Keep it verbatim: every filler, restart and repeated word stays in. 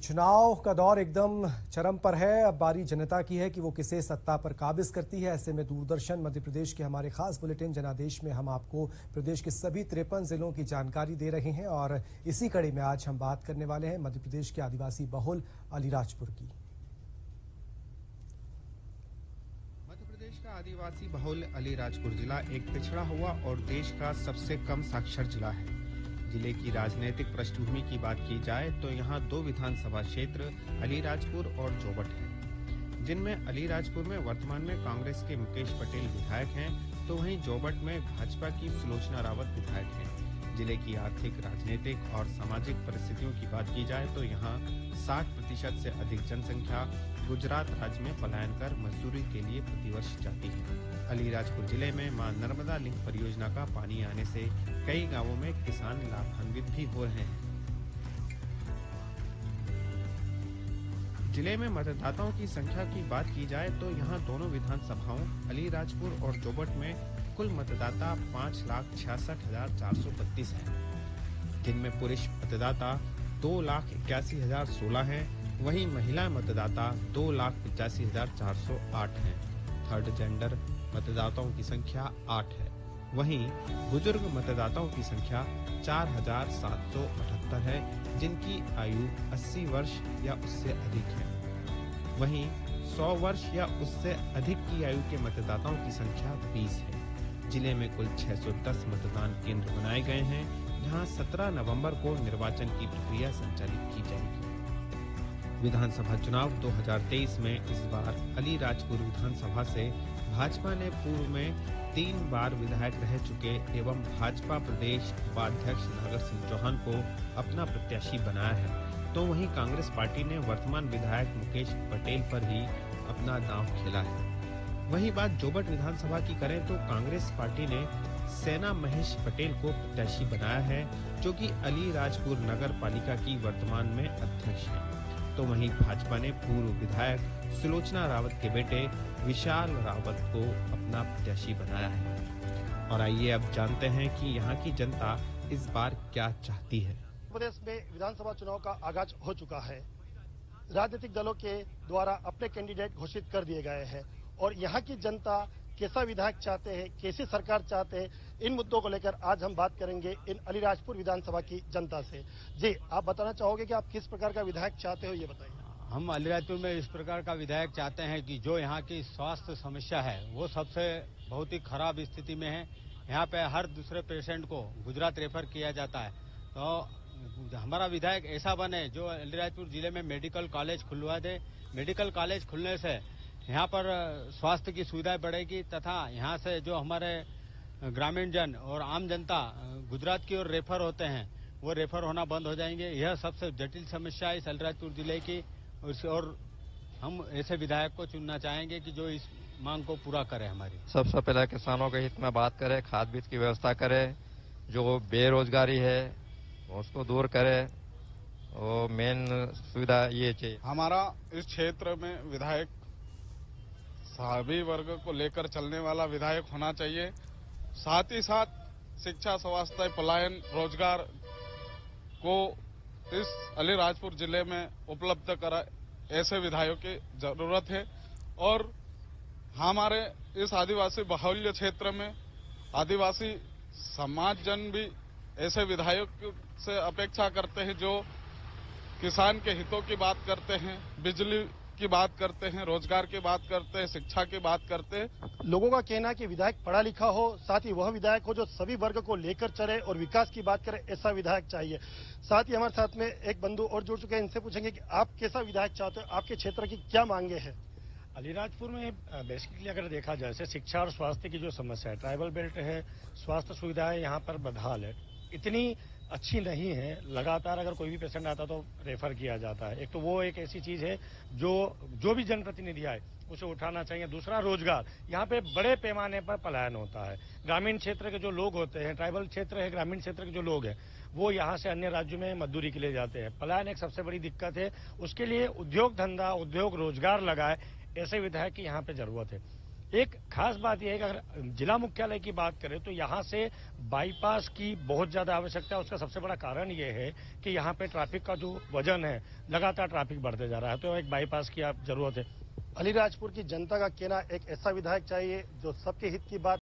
चुनाव का दौर एकदम चरम पर है। अब बारी जनता की है कि वो किसे सत्ता पर काबिज करती है। ऐसे में दूरदर्शन मध्य प्रदेश के हमारे खास बुलेटिन जनादेश में हम आपको प्रदेश के सभी तिरपन जिलों की जानकारी दे रहे हैं और इसी कड़ी में आज हम बात करने वाले हैं मध्य प्रदेश के आदिवासी बहुल अलीराजपुर की। मध्य प्रदेश का आदिवासी बहुल अलीराजपुर जिला एक पिछड़ा हुआ और देश का सबसे कम साक्षर जिला है। जिले की राजनीतिक पृष्ठभूमि की बात की जाए तो यहाँ दो विधानसभा क्षेत्र अलीराजपुर और जोबट हैं, जिनमें अलीराजपुर में वर्तमान में कांग्रेस के मुकेश पटेल विधायक हैं, तो वहीं जोबट में भाजपा की सुलोचना रावत विधायक हैं। जिले की आर्थिक, राजनीतिक और सामाजिक परिस्थितियों की बात की जाए तो यहाँ साठ प्रतिशत से अधिक जनसंख्या गुजरात राज्य में पलायन कर मजदूरी के लिए प्रतिवर्ष जाती है। अलीराजपुर जिले में मां नर्मदा लिंक परियोजना का पानी आने से कई गांवों में किसान लाभान्वित भी हो रहे हैं। जिले में मतदाताओं की संख्या की बात की जाए तो यहाँ दोनों विधानसभाओं अलीराजपुर और जोबट में कुल मतदाता पाँच लाख छियासठ हजार चार सौ बत्तीस है, जिनमें पुरुष मतदाता दो लाख इक्यासी हजार सोलह है, वहीं महिला मतदाता दो लाख पिचासी हजार चार सौ आठ है। थर्ड जेंडर मतदाताओं की संख्या आठ है। वहीं बुजुर्ग मतदाताओं की संख्या चार हजार सात सौ अठहत्तर है, जिनकी आयु अस्सी वर्ष या उससे अधिक है। वहीं सौ वर्ष या उससे अधिक की आयु के मतदाताओं की संख्या बीस है। जिले में कुल छह सौ दस मतदान केंद्र बनाए गए हैं, जहां सत्रह नवंबर को निर्वाचन की प्रक्रिया संचालित की जाएगी। विधानसभा चुनाव दो हज़ार तेईस में इस बार अलीराजपुर विधानसभा से भाजपा ने पूर्व में तीन बार विधायक रह चुके एवं भाजपा प्रदेश उपाध्यक्ष नागर सिंह चौहान को अपना प्रत्याशी बनाया है, तो वहीं कांग्रेस पार्टी ने वर्तमान विधायक मुकेश पटेल पर ही अपना दांव खेला है। वहीं बात जोबट विधानसभा की करें तो कांग्रेस पार्टी ने सेना महेश पटेल को प्रत्याशी बनाया है, जो कि अलीराजपुर नगर पालिका की वर्तमान में अध्यक्ष है। तो वहीं भाजपा ने पूर्व विधायक सुलोचना रावत के बेटे विशाल रावत को अपना प्रत्याशी बनाया है। और आइए अब जानते हैं कि यहाँ की जनता इस बार क्या चाहती है। प्रदेश में विधानसभा चुनाव का आगाज हो चुका है। राजनीतिक दलों के द्वारा अपने कैंडिडेट घोषित कर दिए गए हैं और यहाँ की जनता कैसा विधायक चाहते हैं, कैसी सरकार चाहते हैं, इन मुद्दों को लेकर आज हम बात करेंगे इन अलीराजपुर विधानसभा की जनता से। जी, आप बताना चाहोगे कि आप किस प्रकार का विधायक चाहते हो, ये बताइए। हम अलीराजपुर में इस प्रकार का विधायक चाहते हैं कि जो यहाँ की स्वास्थ्य समस्या है वो सबसे बहुत ही खराब स्थिति में है। यहाँ पे हर दूसरे पेशेंट को गुजरात रेफर किया जाता है, तो हमारा विधायक ऐसा बने जो अलीराजपुर जिले में मेडिकल कॉलेज खुलवा दे। मेडिकल कॉलेज खुलने से यहाँ पर स्वास्थ्य की सुविधाएं बढ़ेगी तथा यहाँ से जो हमारे ग्रामीण जन और आम जनता गुजरात की ओर रेफर होते हैं वो रेफर होना बंद हो जाएंगे। यह सबसे जटिल समस्या है इस अलीराजपुर जिले की, और हम ऐसे विधायक को चुनना चाहेंगे कि जो इस मांग को पूरा करे। हमारी सबसे पहले किसानों के हित में बात करें, खाद बीज की व्यवस्था करे, जो बेरोजगारी है उसको दूर करे, वो मेन सुविधा ये चाहिए। हमारा इस क्षेत्र में विधायक सभी वर्ग को लेकर चलने वाला विधायक होना चाहिए। साथ ही साथ शिक्षा, स्वास्थ्य, पलायन, रोजगार को इस अलीराजपुर जिले में उपलब्ध करा, ऐसे विधायकों की जरूरत है। और हमारे इस आदिवासी बाहुल्य क्षेत्र में आदिवासी समाज जन भी ऐसे विधायक से अपेक्षा करते हैं जो किसान के हितों की बात करते हैं, बिजली की बात करते हैं, रोजगार की बात करते हैं, शिक्षा की बात करते हैं। लोगों का कहना है कि विधायक पढ़ा लिखा हो, साथ ही वह विधायक हो जो सभी वर्ग को लेकर चले और विकास की बात करे, ऐसा विधायक चाहिए। साथ ही हमारे साथ में एक बंधु और जुड़ चुके हैं, इनसे पूछेंगे कि आप कैसा विधायक चाहते हो, आपके क्षेत्र की क्या मांगे हैं। अलीराजपुर में बेसिकली अगर देखा जाए जैसे शिक्षा और स्वास्थ्य की जो समस्या है, ट्राइबल बेल्ट है, स्वास्थ्य सुविधाएं यहाँ पर बदहाल है, इतनी अच्छी नहीं है। लगातार अगर कोई भी पेशेंट आता तो रेफर किया जाता है। एक तो वो एक ऐसी चीज है जो जो भी जनप्रतिनिधि आए उसे उठाना चाहिए। दूसरा, रोजगार, यहाँ पे बड़े पैमाने पर पलायन होता है। ग्रामीण क्षेत्र के जो लोग होते हैं, ट्राइबल क्षेत्र है, ग्रामीण क्षेत्र के जो लोग हैं वो यहाँ से अन्य राज्यों में मजदूरी के लिए जाते हैं। पलायन एक सबसे बड़ी दिक्कत है। उसके लिए उद्योग धंधा, उद्योग रोजगार लगाए, ऐसे विधायक की यहाँ पे जरूरत है। एक खास बात यह है कि अगर जिला मुख्यालय की बात करें तो यहाँ से बाईपास की बहुत ज्यादा आवश्यकता है। उसका सबसे बड़ा कारण यह है कि यहाँ पे ट्रैफिक का जो वजन है, लगातार ट्रैफिक बढ़ते जा रहा है, तो एक बाईपास की आप जरूरत है। अलीराजपुर की जनता का कहना एक ऐसा विधायक चाहिए जो सबके हित की बात